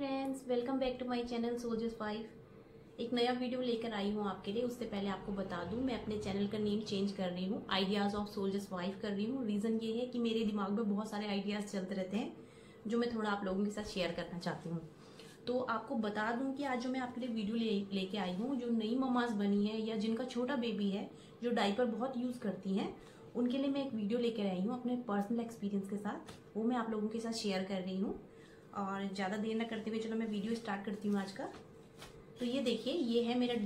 Friends, welcome back to my channel soldiers 5। एक नया video लेकर आई हूँ आपके लिए। उससे पहले आपको बता दूँ, मैं अपने चैनल का नेम चेंज कर रही हूँ, आइडियाज़ ऑफ सोल्जर्स 5 कर रही हूँ। रीज़न ये है कि मेरे दिमाग में बहुत सारे आइडियाज़ चलते रहते हैं जो मैं थोड़ा आप लोगों के साथ शेयर करना चाहती हूँ। तो आपको बता दूँ कि आज जो मैं आपके लिए वीडियो लेके आई हूँ, जो नई ममाज बनी है या जिनका छोटा बेबी है, जो डायपर बहुत यूज़ करती हैं, उनके लिए मैं एक वीडियो लेकर आई हूँ अपने पर्सनल एक्सपीरियंस के साथ। वो मैं आप लोगों के साथ शेयर कर रही हूँ। और ज़्यादा देर ना करते हुए चलो मैं वीडियो स्टार्ट करती हूँ आज का। तो ये देखिए, ये है मेरा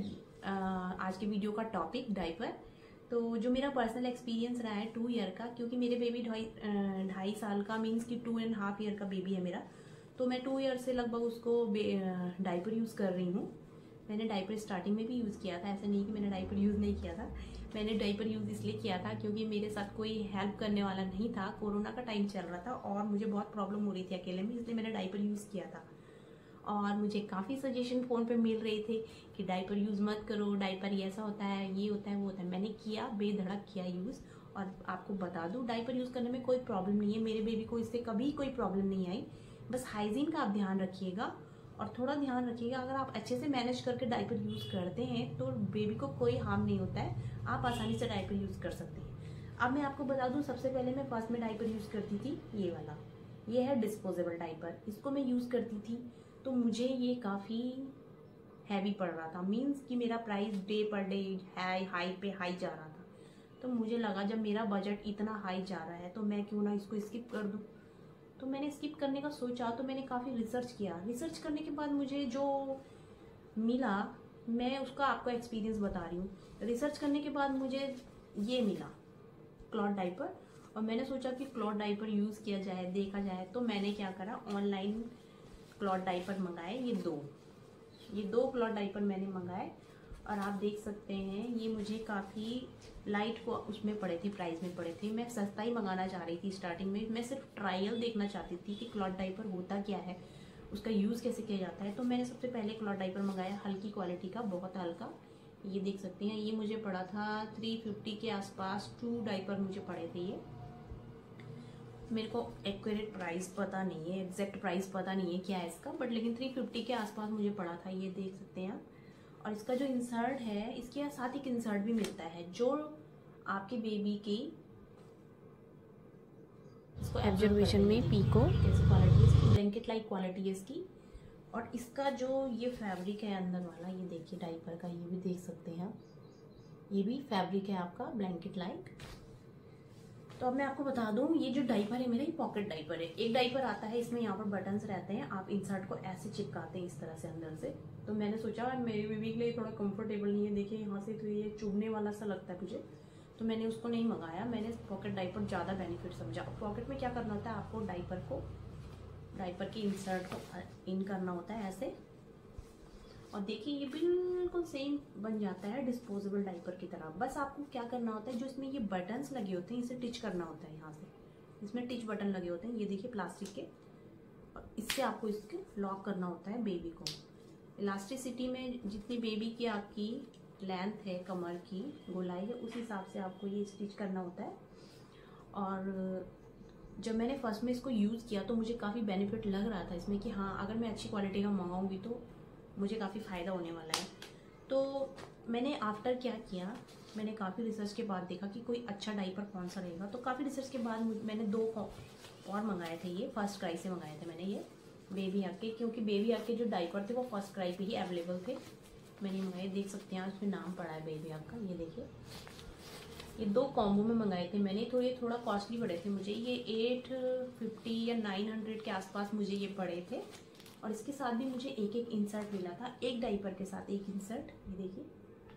आज के वीडियो का टॉपिक, डायपर। तो जो मेरा पर्सनल एक्सपीरियंस रहा है 2 ईयर का, क्योंकि मेरे बेबी 2.5 साल का, मीन्स कि 2.5 ईयर का बेबी है मेरा। तो मैं 2 ईयर से लगभग उसको डायपर यूज़ कर रही हूँ। मैंने डायपर स्टार्टिंग में भी यूज़ किया था, ऐसा नहीं कि मैंने डायपर यूज़ नहीं किया था। मैंने डायपर यूज़ इसलिए किया था क्योंकि मेरे साथ कोई हेल्प करने वाला नहीं था। कोरोना का टाइम चल रहा था और मुझे बहुत प्रॉब्लम हो रही थी अकेले में, इसलिए मैंने डायपर यूज़ किया था। और मुझे काफ़ी सजेशन फ़ोन पे मिल रहे थे कि डायपर यूज़ मत करो, डायपर ऐसा होता है, ये होता है, वो होता है। मैंने किया, बेधड़क किया यूज़। और आपको बता दूँ, डायपर यूज़ करने में कोई प्रॉब्लम नहीं है। मेरे बेबी को इससे कभी कोई प्रॉब्लम नहीं आई। बस हाइजीन का आप ध्यान रखिएगा और थोड़ा ध्यान रखिएगा। अगर आप अच्छे से मैनेज करके डायपर यूज़ करते हैं तो बेबी को कोई हार्म नहीं होता है, आप आसानी से डायपर यूज़ कर सकते हैं। अब मैं आपको बता दूं, सबसे पहले मैं फर्स्ट में डायपर यूज़ करती थी ये वाला। ये है डिस्पोजेबल डायपर, इसको मैं यूज़ करती थी। तो मुझे ये काफ़ी हैवी पड़ रहा था, मीन्स कि मेरा प्राइस डे पर डे हाई पे हाई जा रहा था। तो मुझे लगा जब मेरा बजट इतना हाई जा रहा है तो मैं क्यों ना इसको स्किप कर दूँ। तो मैंने स्किप करने का सोचा, तो मैंने काफ़ी रिसर्च किया। रिसर्च करने के बाद मुझे जो मिला, मैं उसका आपको एक्सपीरियंस बता रही हूँ। रिसर्च करने के बाद मुझे ये मिला, क्लॉथ डायपर। और मैंने सोचा कि क्लॉथ डायपर यूज़ किया जाए, देखा जाए। तो मैंने क्या करा, ऑनलाइन क्लॉथ डायपर मंगाए। ये दो क्लॉथ डायपर मैंने मंगाए। और आप देख सकते हैं, ये मुझे काफ़ी लाइट को उसमें पड़े थे, प्राइस में पड़े थे। मैं सस्ता ही मंगाना चाह रही थी स्टार्टिंग में। मैं सिर्फ ट्रायल देखना चाहती थी कि क्लॉथ डायपर होता क्या है, उसका यूज़ कैसे किया जाता है। तो मैंने सबसे पहले क्लॉथ डायपर मंगाया, हल्की क्वालिटी का, बहुत हल्का। ये देख सकते हैं, ये मुझे पड़ा था 350 के आसपास। 2 डायपर मुझे पड़े थे ये। मेरे को एक्यूरेट प्राइस पता नहीं है, एग्जैक्ट प्राइस पता नहीं है क्या है इसका, बट लेकिन 350 के आसपास मुझे पड़ा था। ये देख सकते हैं आप। और इसका जो इंसर्ट है, इसके साथ एक इंसर्ट भी मिलता है जो आपके बेबी की इसको एब्जर्वेशन में पीको कैसी क्वालिटी है इसकी, ब्लैंकेट लाइक क्वालिटी है इसकी। और इसका जो ये फैब्रिक है अंदर वाला, ये देखिए डायपर का, ये भी देख सकते हैं आप, ये भी फैब्रिक है आपका ब्लैंकेट लाइक। तो अब मैं आपको बता दूं, ये जो डायपर है मेरा, ये पॉकेट डायपर है। एक डायपर आता है, इसमें यहाँ पर बटन्स रहते हैं, आप इंसर्ट को ऐसे चिपकाते हैं इस तरह से अंदर से। तो मैंने सोचा मेरे बेबी के लिए थोड़ा कंफर्टेबल नहीं है, देखिए यहाँ से तो ये चुभने वाला सा लगता है मुझे, तो मैंने उसको नहीं मंगाया। मैंने पॉकेट डायपर ज़्यादा बेनिफिट समझा। पॉकेट में क्या करना होता है, आपको डायपर की इंसर्ट को इन करना होता है ऐसे। और देखिए ये बिल्कुल सेम बन जाता है डिस्पोजेबल डायपर की तरह। बस आपको क्या करना होता है, जो इसमें ये बटन्स लगे होते हैं, इसे टिच करना होता है यहाँ से। इसमें टिच बटन लगे होते हैं, ये देखिए प्लास्टिक के। और इससे आपको इसके लॉक करना होता है बेबी को। इलास्टिसिटी में जितनी बेबी की आपकी लेंथ है, कमर की गोलाई है, उस हिसाब से आपको ये स्टिच करना होता है। और जब मैंने फर्स्ट में इसको यूज़ किया तो मुझे काफ़ी बेनिफिट लग रहा था इसमें कि हाँ, अगर मैं अच्छी क्वालिटी का मंगाऊंगी तो मुझे काफ़ी फ़ायदा होने वाला है। तो मैंने आफ्टर क्या किया, मैंने काफ़ी रिसर्च के बाद देखा कि कोई अच्छा डायपर कौन सा रहेगा। तो काफ़ी रिसर्च के बाद मैंने 2 और मंगाए थे। ये फर्स्ट क्राई से मंगाए थे मैंने, ये बेबी हक के, क्योंकि बेबी हक के जो डायपर थे वो फर्स्ट क्राई पे ही अवेलेबल थे। मैंने मंगाए, देख सकते हैं उसमें नाम पड़ा है बेबी हक का। ये देखिए, ये 2 कॉम्बो में मंगाए थे मैंने। तो ये थोड़ा कॉस्टली पड़े थे मुझे, ये 850 या 900 के आसपास मुझे ये पड़े थे। और इसके साथ भी मुझे एक एक इंसर्ट मिला था, एक डायपर के साथ एक इंसर्ट। ये देखिए,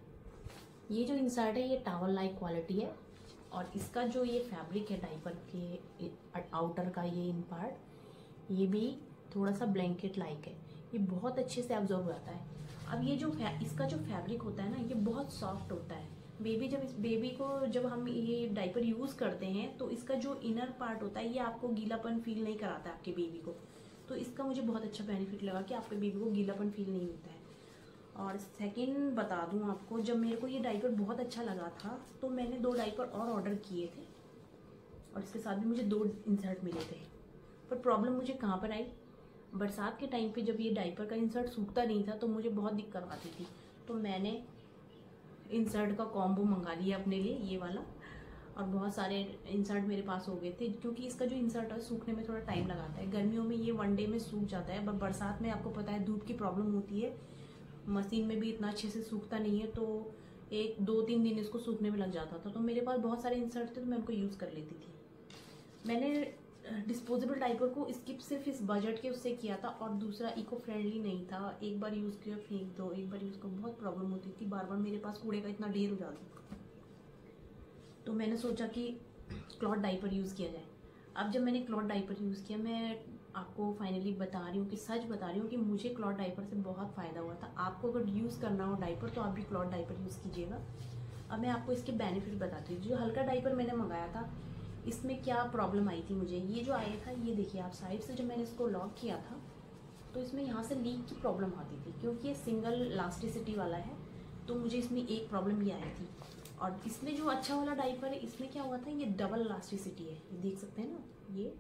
ये जो इंसर्ट है ये टॉवल लाइक क्वालिटी है। और इसका जो ये फैब्रिक है डायपर के आउटर का, ये इन पार्ट, ये भी थोड़ा सा ब्लैंकेट लाइक है। ये बहुत अच्छे से एब्जॉर्ब हो जाता है। अब ये जो इसका जो फैब्रिक होता है ना, ये बहुत सॉफ्ट होता है। बेबी को जब हम ये डायपर यूज़ करते हैं तो इसका जो इनर पार्ट होता है, ये आपको गीलापन फील नहीं कराता है आपके बेबी को। तो इसका मुझे बहुत अच्छा बेनिफिट लगा कि आपके बेबी को गीलापन फील नहीं होता है। और सेकंड बता दूं आपको, जब मेरे को ये डायपर बहुत अच्छा लगा था तो मैंने 2 डायपर और ऑर्डर किए थे। और इसके साथ भी मुझे 2 इंसर्ट मिले थे। पर प्रॉब्लम मुझे कहाँ पर आई, बरसात के टाइम पे जब ये डाइपर का इंसर्ट सूखता नहीं था तो मुझे बहुत दिक्कत आती थी। तो मैंने इंसर्ट का कॉम्बो मंगा लिया अपने लिए, ये वाला, और बहुत सारे इंसर्ट मेरे पास हो गए थे, क्योंकि इसका जो इंसर्ट है सूखने में थोड़ा टाइम लगाता है। गर्मियों में ये 1 डे में सूख जाता है, पर बरसात में आपको पता है धूप की प्रॉब्लम होती है, मशीन में भी इतना अच्छे से सूखता नहीं है, तो 1-2-3 दिन इसको सूखने में लग जाता था। तो मेरे पास बहुत सारे इंसर्ट थे तो मैं उनको यूज़ कर लेती थी। मैंने डिस्पोजेबल डाइपर को स्किप सिर्फ इस बजट के उससे किया था, और दूसरा इको फ्रेंडली नहीं था। एक बार यूज़ किया फेंक दो, एक बार यूज़ करो, बहुत प्रॉब्लम होती थी, बार बार मेरे पास कूड़े का इतना ढेर हो जाता था। तो मैंने सोचा कि क्लॉथ डाइपर यूज़ किया जाए। अब जब मैंने क्लॉथ डाइपर यूज़ किया, मैं आपको फाइनली बता रही हूँ कि सच बता रही हूँ कि मुझे क्लॉथ डाइपर से बहुत फ़ायदा हुआ था। आपको अगर यूज़ करना हो डाइपर तो आप भी क्लॉथ डाइपर यूज़ कीजिएगा। अब मैं आपको इसके बेनिफिट बताती हूँ। जो हल्का डाइपर मैंने मंगाया था, इसमें क्या प्रॉब्लम आई थी मुझे, ये जो आया था, ये देखिए आप साइड से जब मैंने इसको लॉक किया था तो इसमें यहाँ से लीक की प्रॉब्लम आती थी, क्योंकि ये सिंगल इलास्टिसिटी वाला है। तो मुझे इसमें एक प्रॉब्लम ये आई थी। और इसमें जो अच्छा वाला डाइपर है, इसमें क्या हुआ था, ये डबल इलास्टिसिटी है, ये देख सकते हैं ना, ये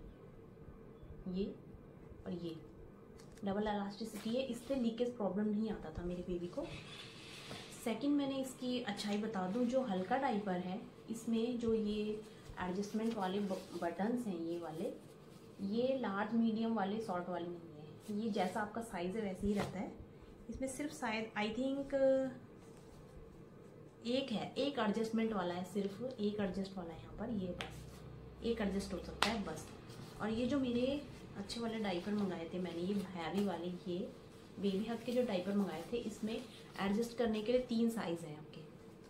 और ये डबल इलास्टिसिटी है, इससे लीकेज प्रॉब्लम नहीं आता था मेरे बेबी को। सेकंड, मैंने इसकी अच्छाई बता दूं, जो हल्का डाइपर है इसमें जो ये एडजस्टमेंट वाले बटन्स हैं, ये वाले, ये लार्ज मीडियम वाले शॉर्ट वाले नहीं है, ये जैसा आपका साइज़ है वैसे ही रहता है। इसमें सिर्फ शायद आई थिंक एक एडजस्टमेंट वाला है, सिर्फ एक एडजस्ट वाला है यहाँ पर, ये बस एक एडजस्ट हो सकता है बस। और ये जो मेरे अच्छे वाले डाइपर मंगाए थे मैंने, ये हैवी वाले, ये बेबी हग के जो डाइपर मंगाए थे, इसमें एडजस्ट करने के लिए 3 साइज़ हैं आपके।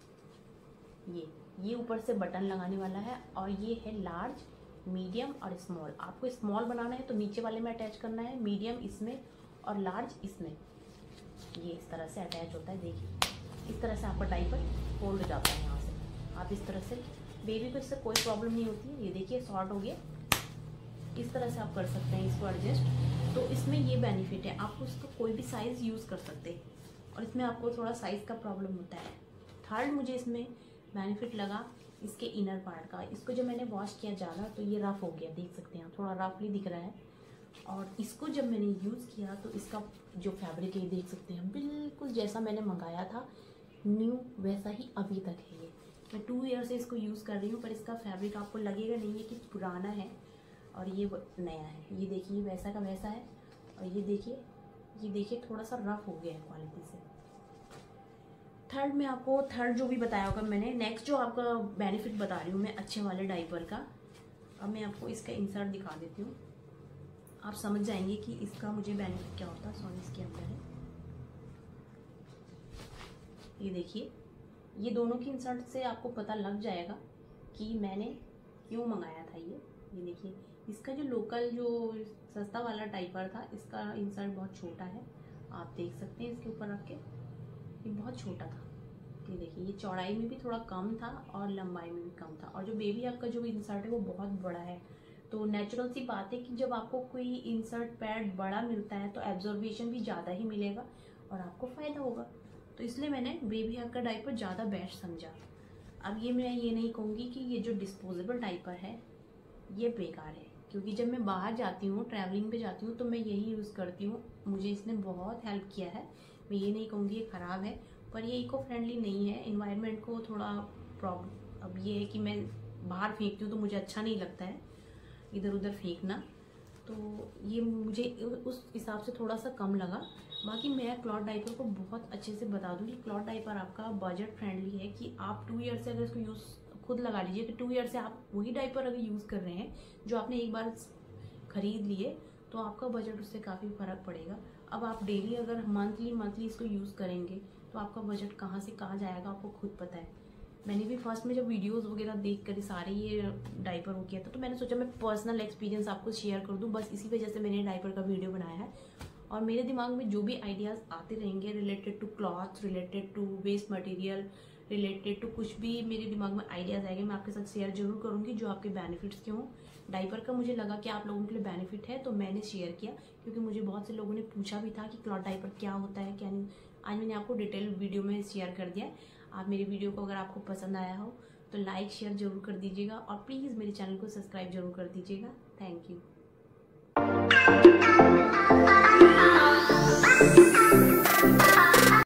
ये ऊपर से बटन लगाने वाला है, और ये है लार्ज, मीडियम और स्मॉल। आपको स्मॉल बनाना है तो नीचे वाले में अटैच करना है, मीडियम इसमें और लार्ज इसमें। ये इस तरह से अटैच होता है, देखिए इस तरह से आपका डाइपर फोल्ड हो जाता है यहाँ से। आप इस तरह से, बेबी को इससे कोई प्रॉब्लम नहीं होती है। ये देखिए शॉर्ट हो गया, इस तरह से आप कर सकते हैं इसको एडजस्ट। तो इसमें ये बेनिफिट है, आप उसका कोई भी साइज़ यूज़ कर सकते हैं, और इसमें आपको थोड़ा साइज़ का प्रॉब्लम होता है। थर्ड, मुझे इसमें बेनिफिट लगा इसके इनर पार्ट का। इसको जब मैंने वॉश किया ज़्यादा तो ये रफ़ हो गया, देख सकते हैं, थोड़ा रफली दिख रहा है। और इसको जब मैंने यूज़ किया तो इसका जो फैब्रिक है, देख सकते हैं, बिल्कुल जैसा मैंने मंगाया था न्यू वैसा ही अभी तक है। ये मैं 2 ईयर से इसको यूज़ कर रही हूँ, पर इसका फैब्रिक आपको लगेगा नहीं है कि पुराना है और ये नया है। ये देखिए वैसा का वैसा है, और ये देखिए थोड़ा सा रफ़ हो गया है क्वालिटी से। थर्ड में आपको जो भी बताया होगा मैंने, नेक्स्ट जो आपका बेनिफिट बता रही हूँ मैं अच्छे वाले डाइपर का। अब मैं आपको इसका इंसर्ट दिखा देती हूँ, आप समझ जाएंगे कि इसका मुझे बेनिफिट क्या होता है। सॉरी, इसके अंदर है, ये देखिए, ये दोनों की इंसर्ट से आपको पता लग जाएगा कि मैंने क्यों मंगाया था ये देखिए, इसका जो लोकल जो सस्ता वाला डाइपर था, इसका इंसर्ट बहुत छोटा है, आप देख सकते हैं इसके ऊपर रख के, ये बहुत छोटा था। ये देखिए, ये चौड़ाई में भी थोड़ा कम था और लंबाई में भी कम था, और जो बेबी हग का जो इंसर्ट है वो बहुत बड़ा है। तो नेचुरल सी बात है कि जब आपको कोई इंसर्ट पैड बड़ा मिलता है तो एब्जॉर्बेशन भी ज़्यादा ही मिलेगा और आपको फ़ायदा होगा। तो इसलिए मैंने बेबी हग का डाइपर ज़्यादा बेस्ट समझा। अब मैं ये नहीं कहूँगी कि ये जो डिस्पोजेबल डाइपर है ये बेकार है, क्योंकि जब मैं बाहर जाती हूँ, ट्रैवलिंग पे जाती हूँ, तो मैं यही यूज़ करती हूँ। मुझे इसने बहुत हेल्प किया है, मैं ये नहीं कहूँगी ये ख़राब है, पर ये इको फ्रेंडली नहीं है, इन्वायरमेंट को थोड़ा प्रॉब्लम। अब ये है कि मैं बाहर फेंकती हूँ तो मुझे अच्छा नहीं लगता है इधर उधर फेंकना, तो ये मुझे उस हिसाब से थोड़ा सा कम लगा। बाकी मैं क्लॉथ डाइपर को बहुत अच्छे से बता दूँ कि क्लॉथ डाइपर आपका बजट फ्रेंडली है, कि आप 2 ईयर से अगर इसको यूज़ खुद लगा लीजिए कि 2 ईयर से आप वही डाइपर अगर यूज़ कर रहे हैं जो आपने एक बार ख़रीद लिए, तो आपका बजट उससे काफ़ी फ़र्क पड़ेगा। अब आप डेली अगर मंथली इसको यूज़ करेंगे तो आपका बजट कहाँ से कहाँ जाएगा आपको खुद पता है। मैंने भी फर्स्ट में जब वीडियोस वगैरह देख कर सारे ये डाइपर हो किया था, तो मैंने सोचा मैं पर्सनल एक्सपीरियंस आपको शेयर कर दूं, बस इसी वजह से मैंने डाइपर का वीडियो बनाया है। और मेरे दिमाग में जो भी आइडियाज़ आते रहेंगे related to cloth, related to waste material, related to कुछ भी मेरे दिमाग में आइडियाज़ आएंगे, मैं आपके साथ शेयर जरूर करूँगी जो आपके बेनिफिट्स के हों। डाइपर का मुझे लगा कि आप लोगों के लिए बेनिफिट है तो मैंने शेयर किया, क्योंकि मुझे बहुत से लोगों ने पूछा भी था कि क्लॉथ डाइपर क्या होता है क्या नहीं। आज मैंने आपको डिटेल वीडियो में शेयर कर दिया। आप मेरी वीडियो को अगर आपको पसंद आया हो तो लाइक शेयर जरूर कर दीजिएगा, और प्लीज़ मेरे चैनल को सब्सक्राइब जरूर कर दीजिएगा। Thank you.